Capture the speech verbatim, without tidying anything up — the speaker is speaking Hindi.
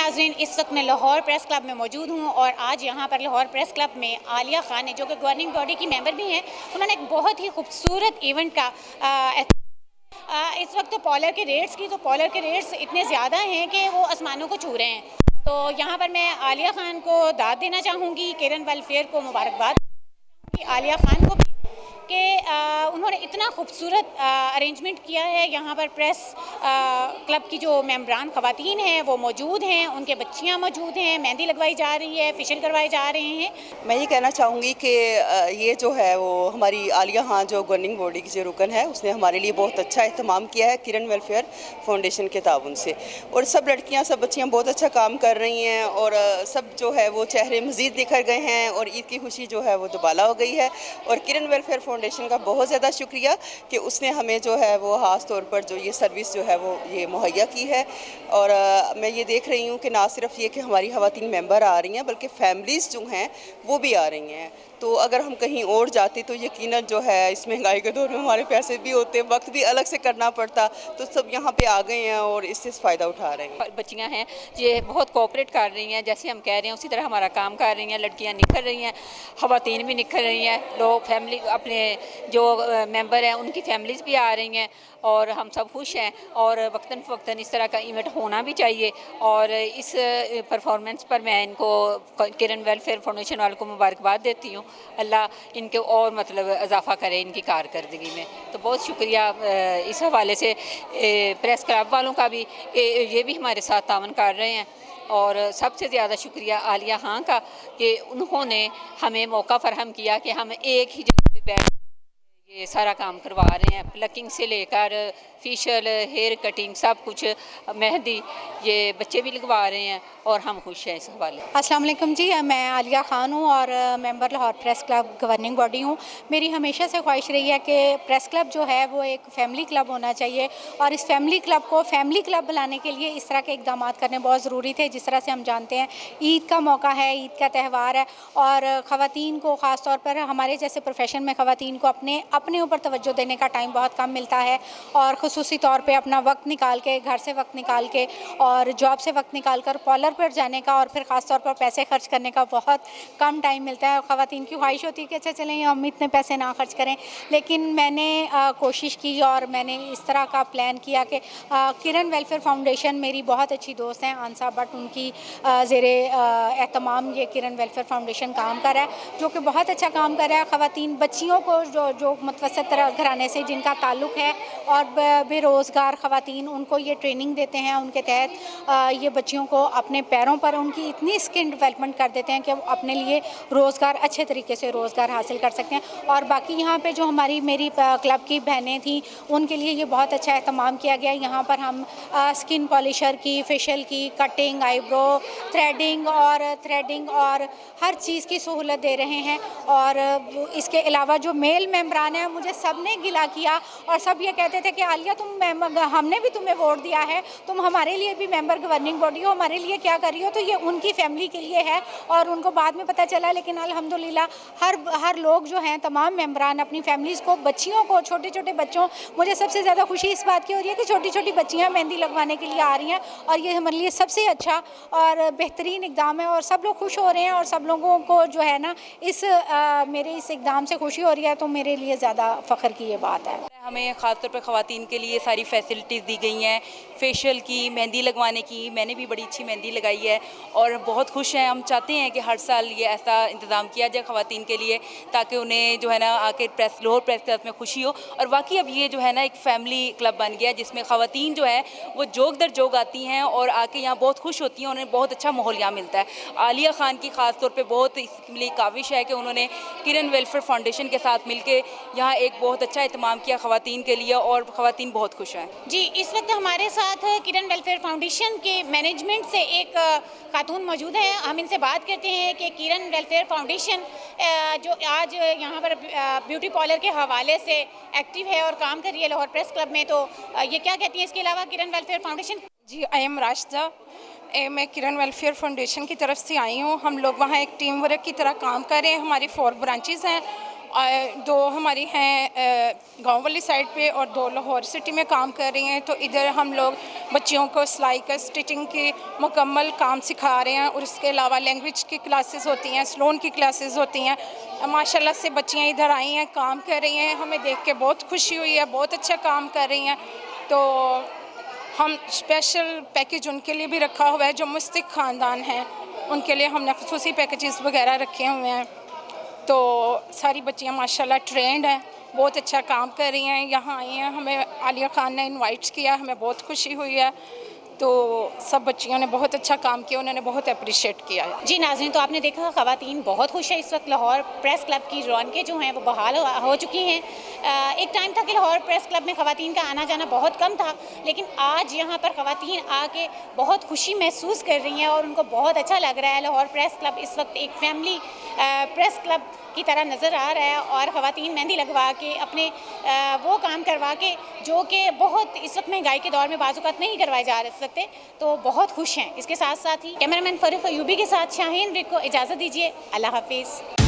नाज़रीन, इस वक्त मैं लाहौर प्रेस क्लब में मौजूद हूँ और आज यहाँ पर लाहौर प्रेस क्लब में आलिया खान ने, जो कि गवर्निंग बॉडी की मेंबर भी हैं, उन्होंने एक बहुत ही खूबसूरत इवेंट का आ, आ, इस वक्त तो पॉलर के रेट्स की तो पॉलर के रेट्स इतने ज़्यादा हैं कि वो आसमानों को छू रहे हैं। तो यहाँ पर मैं आलिया खान को दाद देना चाहूँगी, किरण वेलफेयर को मुबारकबाद, आलिया खान को भी कि उन्होंने इतना खूबसूरत अरेंजमेंट किया है। यहाँ पर प्रेस आ, क्लब की जो मेंबरान ख़वातीन हैं वो मौजूद हैं, उनके बच्चियाँ मौजूद हैं, मेहंदी लगवाई जा रही है, फेशियल करवाए जा रहे हैं। मैं ये कहना चाहूँगी कि ये जो है वो हमारी आलिया खान जो गवर्निंग बॉडी की जो रुकन है, उसने हमारे लिए बहुत अच्छा एहतमाम किया है किरण वेलफेयर फाउंडेशन के ताउन से। और सब लड़कियाँ सब बच्चियाँ बहुत अच्छा काम कर रही हैं और सब जो है वो चेहरे मज़ीद निखर गए हैं और ईद की खुशी जो है वो दुबाला हो गई है। और किरण वेलफेयर फाउंडेशन का बहुत ज़्यादा शुक्रिया कि उसने हमें जो है वो ख़ास तौर पर जो ये सर्विस जो है वो ये मुहैया की है। और आ, मैं ये देख रही हूँ कि ना सिर्फ ये कि हमारी ख़वातीन मेंबर आ रही हैं, बल्कि फैमिलीज़ जो हैं वो भी आ रही हैं। तो अगर हम कहीं और जाते तो यकीनन जो है इस महंगाई के दौर में हमारे पैसे भी होते, वक्त भी अलग से करना पड़ता, तो सब यहाँ पे आ गए हैं और इससे फ़ायदा उठा रहे हैं। बच्चियाँ हैं ये बहुत कोऑपरेट कर रही हैं, जैसे हम कह रहे हैं उसी तरह हमारा काम कर रही हैं। लड़कियाँ निखर रही हैं, ख़वातीन भी निखर रही हैं, लोग फैमिली अपने जो मेंबर हैं उनकी फैमिलीज़ भी आ रही हैं और हम सब खुश हैं। और वक्तन फ़वक्तन इस तरह का इवेंट होना भी चाहिए। और इस परफॉर्मेंस पर मैं इनको किरण वेलफेयर फाउंडेशन वालों को मुबारकबाद देती हूँ। अल्लाह इनके और मतलब इजाफ़ा करे इनकी कारकर्दगी में। तो बहुत शुक्रिया इस हवाले से प्रेस क्लब वालों का भी, ये भी हमारे साथ तावन कर रहे हैं। और सबसे ज़्यादा शुक्रिया आलिया खान का कि उन्होंने हमें मौका फराहम किया कि हम एक ही जगह पे बैठ ये सारा काम करवा रहे हैं, प्लकिंग से लेकर फेशियल, हेयर कटिंग, सब कुछ, मेहंदी, ये बच्चे भी लगवा रहे हैं और हम खुश हैं इस हवाले। अस्सलाम वालेकुम जी, मैं आलिया खान हूँ और member Lahore press club governing body हूँ। मेरी हमेशा से ख्वाहिश रही है कि प्रेस क्लब जो है वो एक फैमिली क्लब होना चाहिए और इस फैमिली क्लब को फैमिली क्लब बनाने के लिए इस तरह के इकदाम करने बहुत ज़रूरी थे। जिस तरह से हम जानते हैं ईद का मौका है, ईद का त्यौहार है और ख़वातीन को ख़ास तौर पर हमारे जैसे प्रोफेशन में ख़वातीन को अपने अपने ऊपर तवज्जो देने का टाइम बहुत कम मिलता है और ख़ुसूसी तौर पे अपना वक्त निकाल के, घर से वक्त निकाल के और जॉब से वक्त निकाल कर पार्लर पर जाने का और फिर ख़ास तौर पर पैसे खर्च करने का बहुत कम टाइम मिलता है। ख़वातीन की ख्वाहिश होती है कि अच्छा चलें हम इतने पैसे ना खर्च करें, लेकिन मैंने आ, कोशिश की और मैंने इस तरह का प्लान किया कि किरण वेलफेयर फाउंडेशन, मेरी बहुत अच्छी दोस्त हैं आंसा बट, उनकी ज़ेरे एहतमाम ये किरण वेलफेयर फाउंडेशन काम कर रहा है, जो कि बहुत अच्छा काम कर रहा है। ख़वातीन बच्चियों को जो जो मुतवस्सित घराने से जिनका ताल्लुक़ है और बेरोज़गार ख़वातीन, उनको ये ट्रेनिंग देते हैं। उनके तहत ये बच्चियों को अपने पैरों पर उनकी इतनी स्किल डेवलपमेंट कर देते हैं कि वो अपने लिए रोज़गार, अच्छे तरीके से रोज़गार हासिल कर सकते हैं। और बाकी यहाँ पे जो हमारी मेरी क्लब की बहनें थीं उनके लिए ये बहुत अच्छा एहतमाम किया गया। यहाँ पर हम स्किन पॉलिशर की, फेशियल की, कटिंग, आईब्रो, थ्रेडिंग और थ्रेडिंग और हर चीज़ की सहूलत दे रहे हैं। और इसके अलावा जो मेल मेम्बरान हैं, मुझे सब ने गिला किया और सब ये कहते थे कि आलिया तुम हमने भी तुम्हें वोट दिया है, तुम हमारे लिए भी मेंबर गवर्निंग बॉडी हो, हमारे लिए क्या कर रही हो। तो ये उनकी फैमिली के लिए है और उनको बाद में पता चला, लेकिन अल्हम्दुलिल्लाह हर हर लोग जो हैं, तमाम मेंबरान अपनी फैमिलीज़ को, बच्चियों को, छोटे छोटे बच्चों, मुझे सबसे ज़्यादा खुशी इस बात की हो रही है कि छोटी छोटी बच्चियाँ मेहंदी लगवाने के लिए आ रही हैं और ये हमारे लिए सबसे अच्छा और बेहतरीन इक़दाम है और सब लोग खुश हो रहे हैं और सब लोगों को जो है ना इस आ, मेरे इस इक़दाम से खुशी हो रही है। तो मेरे लिए ज़्यादा फ़ख्र की ये बात है। हमें ख़ास तौर पर ख़वातीन के लिए सारी फैसिलिटीज़ दी गई हैं, फेशियल की, मेहंदी लगवाने की। मैंने भी बड़ी अच्छी मेहंदी लगाई है और बहुत खुश हैं। हम चाहते हैं कि हर साल ये ऐसा इंतज़ाम किया जाए ख़वातीन के लिए, ताकि उन्हें जो है ना आके प्रेस लाहौर प्रेस क्लब में खुशी हो। और वाकई अब ये जो है ना एक फ़ैमिली क्लब बन गया, जिसमें ख़वातीन जो है वो जोग दर जोग आती हैं और आके यहाँ बहुत खुश होती हैं, उन्हें बहुत अच्छा माहौल यहाँ मिलता है। आलिया खान की ख़ास तौर पर बहुत इसके लिए काविश है कि उन्होंने किरण वेलफेयर फाउंडेशन के साथ मिल के यहाँ एक बहुत अच्छा एहतमाम किया ख़वातीन के लिए और ख़वातीन बहुत खुश हैं। जी, इस वक्त हमारे साथ किरण वेलफेयर फाउंडेशन के मैनेजमेंट से एक खातून मौजूद है। हम इनसे बात करते हैं कि किरण वेलफेयर फाउंडेशन जो आज यहाँ पर ब्यूटी पार्लर के हवाले से एक्टिव है और काम कर रही है लाहौर प्रेस क्लब में, तो ये क्या कहती है इसके अलावा किरण वेलफेयर फाउंडेशन? जी, आई एम राशिदा, मैं किरण वेलफेयर फाउंडेशन की तरफ से आई हूँ। हम लोग वहाँ एक टीम वर्क की तरह काम कर रहे हैं। हमारी फोर ब्रांचेस हैं दो हमारी हैं गांव वाली साइड पे और दो लाहौर सिटी में काम कर रही हैं। तो इधर हम लोग बच्चियों को सिलाई का स्टिचिंग की मुकम्मल काम सिखा रहे हैं और इसके अलावा लैंग्वेज की क्लासेस होती हैं, स्लोन की क्लासेस होती हैं। माशाल्लाह से बच्चियाँ इधर आई हैं, काम कर रही हैं। हमें देख के बहुत खुशी हुई है, बहुत अच्छा काम कर रही हैं। तो हम स्पेशल पैकेज उनके लिए भी रखा हुआ है जो मुस्तक ख़ानदान हैं, उनके लिए हमने ख़ुसूसी पैकेजेस वगैरह रखे हुए हैं। तो सारी बच्चियाँ माशाल्लाह ट्रेंड हैं, बहुत अच्छा काम कर रही हैं, यहाँ आई हैं। हमें आलिया खान ने इनवाइट किया, हमें बहुत खुशी हुई है। तो सब बच्चियों ने बहुत अच्छा काम किया, उन्होंने बहुत अप्रिशिएट किया है। जी नाज़रीन, तो आपने देखा ख़वातीन बहुत खुश है। इस वक्त लाहौर प्रेस क्लब की रौनकें जो हैं वो बहाल हो, हो चुकी हैं। एक टाइम था कि लाहौर प्रेस क्लब में ख़वातीन का आना जाना बहुत कम था, लेकिन आज यहाँ पर ख़वातीन आके बहुत खुशी महसूस कर रही हैं और उनको बहुत अच्छा लग रहा है। लाहौर प्रेस क्लब इस वक्त एक फैमिली प्रेस क्लब की तरह नज़र आ रहा है और ख़वातीन मेहंदी लगवा के अपने आ, वो काम करवा के जो कि बहुत इस वक्त महंगाई के दौर में बाज़ुकात नहीं करवाए जा सकते, तो बहुत खुश हैं। इसके साथ साथ ही कैमरामैन फ़रीक अयूबी के साथ शाहीन रिक को इजाज़त दीजिए। अल्लाह हाफिज़।